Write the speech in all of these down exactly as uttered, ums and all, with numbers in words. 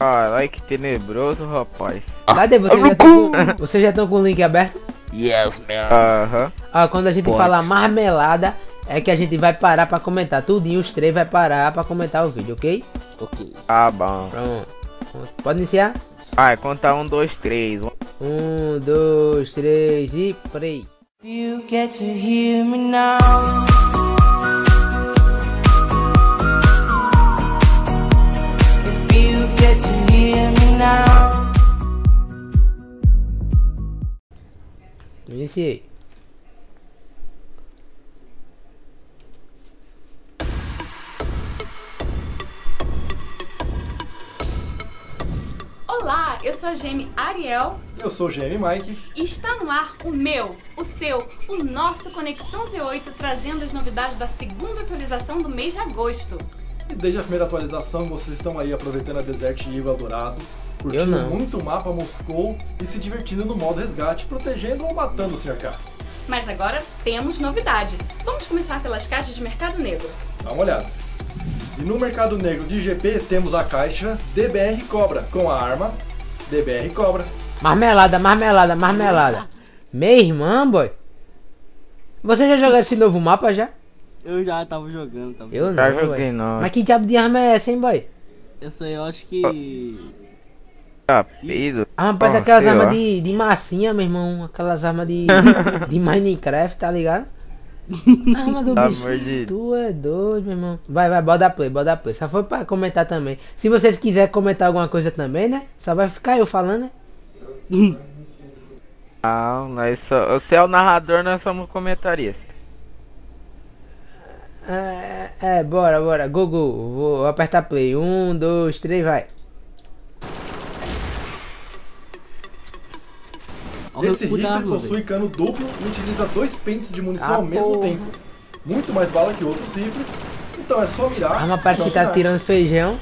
Caralho, que tenebroso, rapaz. Cadê? Vocês já estão com... Vocês já estão com o link aberto? Yes, man. Aham. Ó, quando a gente Pode. falar marmelada, é que a gente vai parar pra comentar. Tudinho, os três vai parar pra comentar o vídeo, ok? Ok. Tá bom. Pronto. Pode iniciar? Vai, contar um, dois, três. Um, dois, três e play. You get to hear me now. If you get to hear me now. Iniciei. Olá, eu sou a Gemi Ariel Eu sou o G M Mike. e está no ar o meu, o seu, o nosso Conexão Z oito, trazendo as novidades da segunda atualização do mês de agosto. E desde a primeira atualização vocês estão aí aproveitando a Desert Eagle Eldorado, Eu curtindo não. muito o mapa Moscou e se divertindo no modo resgate, protegendo ou matando o senhor K. Mas agora temos novidade. Vamos começar pelas caixas de mercado negro. Dá uma olhada. E no mercado negro de G P temos a caixa D B R Cobra, com a arma D B R Cobra. Marmelada, marmelada, marmelada. Minha irmã, boy. Você já jogou esse novo mapa já? Eu já tava jogando, tava Eu não, Já boy. joguei não. Mas que diabo de arma é essa, hein, boy? Essa aí eu acho que... Tá, peido. Ah, parece Ah, aquelas sei armas lá. de, de massinha, meu irmão. Aquelas armas de, de Minecraft, tá ligado? Arma do Pelo bicho. amor de- Tu é doido, meu irmão. Vai, vai, bota play, bota play. Só foi pra comentar também. Se vocês quiserem comentar alguma coisa também, né? Só vai ficar eu falando, né? Não, nós só, você é o narrador, nós somos comentaristas. É, é, bora, bora. Go, go. Vou apertar play. Um, dois, três, vai. Olha Esse o cu da rifle arma, possui velho. cano duplo e utiliza dois pentes de munição Ah, ao mesmo porra. tempo. Muito mais bala que outros rifles, então é só mirar. A arma parece e que tá atirar. tirando feijão.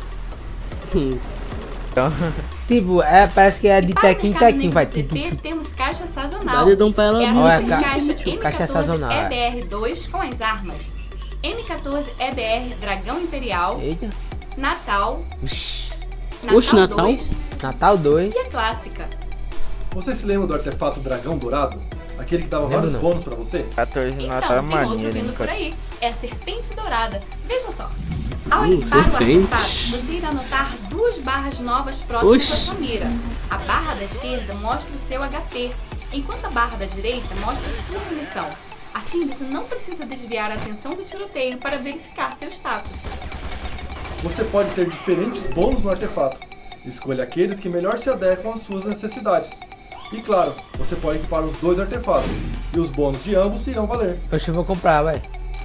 Então, Tipo, é, parece que é de E para o tequinho em mercado tequinho, negro vai. do Tu, tu, T T tu. temos caixa Dá sazonal. dedão pra ela É a mesmo. Olha, super ca- caixa caixa M quatorze sazonal. E B R dois com as armas. M quatorze E B R Dragão Imperial, Eita. Natal, Ixi. Natal, Oxe, Natal? dois Natal dois. e a clássica. Você se lembra do artefato Dragão Dourado? Aquele que dava Lembro vários não. bônus pra você? quatorze de Então, Natal é tem outro maneiro, hein, vindo por cara. aí. É a Serpente Dourada. Veja só. Ao Hum, equipar o serpente. artefato, você irá notar duas barras novas próximas Oxi. da sua mira. A barra da esquerda mostra o seu H P, enquanto a barra da direita mostra a sua munição. Assim, você não precisa desviar a atenção do tiroteio para verificar seu status. Você pode ter diferentes bônus no artefato. Escolha aqueles que melhor se adequam às suas necessidades. E claro, você pode equipar os dois artefatos, e os bônus de ambos irão valer. Oxe, eu vou comprar, vai.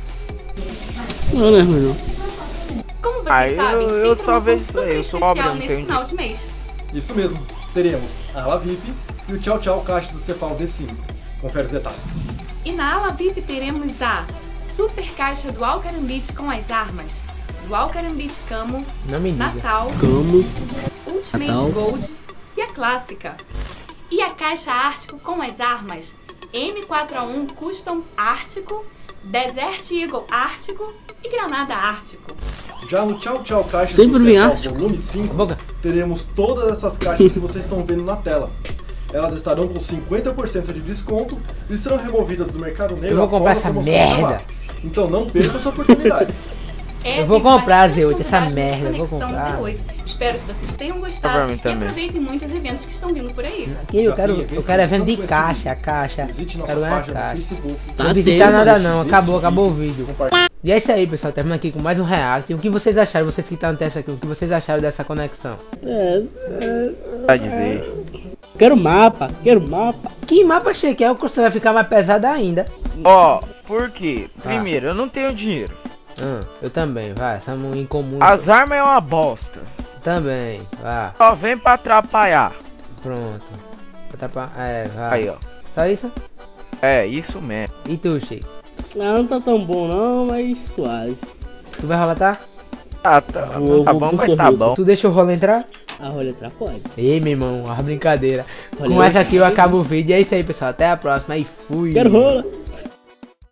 Não, né, mano? Como vocês Ah, eu- sabem, tem eu só promoção vejo isso super aí, eu sou especial pobre, eu não nesse tenho final de mês. Isso mesmo, teremos a ala V I P e o Tchau Tchau Caixa do Cefal The Sims. Confere os detalhes. E na ala V I P teremos a Super Caixa Dual Carambit com as armas. Dual Carambit Camo, Não me diga. Natal, Como? Ultimate Natal. Gold e a clássica. E a caixa Ártico com as armas M quatro A um Custom Ártico, Desert Eagle Ártico e Granada Ártico. Já no Tchau Tchau Caixa Sempre do vem Cefal Ártico. Volume cinco, Boca. teremos todas essas caixas que vocês estão vendo na tela. Elas estarão com cinquenta por cento de desconto e serão removidas do mercado negro Eu vou comprar após a essa promoção merda. acabar. Então não perca essa oportunidade. Essa Eu vou e comprar, bastante Z oito, essa novidade nesse merda, eu vou Conexão comprar. Z oito. Espero que vocês tenham Pra gostado mim e também. aproveitem muitos eventos que estão vindo por aí. Aqui eu Já quero, tem eu evento quero evento de tanto caixa, a esse caixa. Visite nossa Quero ganhar a página no caixa. Facebook. Tá Não visitar tendo, nada mas não, esse acabou, vídeo, acabou o vídeo. Compartilhe. E é isso aí, pessoal, terminando aqui com mais um react. O que vocês acharam, vocês que estão no teste aqui, o que vocês acharam dessa conexão? É, Pra dizer. quero mapa, quero mapa. Que mapa achei que é o que você vai ficar mais pesado ainda. Ó, por quê? Primeiro, eu não tenho dinheiro. Ah, eu também, vai, somos incomum. As armas é uma bosta. Também, vá, Só vem pra atrapalhar. pronto. Atrapa- É, vai. Aí, ó. Só isso? É, isso mesmo. E tu, Chico? Ah, não tá tão bom não, mas suave. Tu vai rolar, tá? Ah, tá, Vou- tá vou bom, pro mas tá sorvete. bom. Tu deixa o rolo entrar? A rolha tá fora. Ei, meu irmão, a brincadeira. Olha Com aí. essa aqui eu acabo o vídeo. É isso aí, pessoal. Até a próxima. E fui. Quero rola.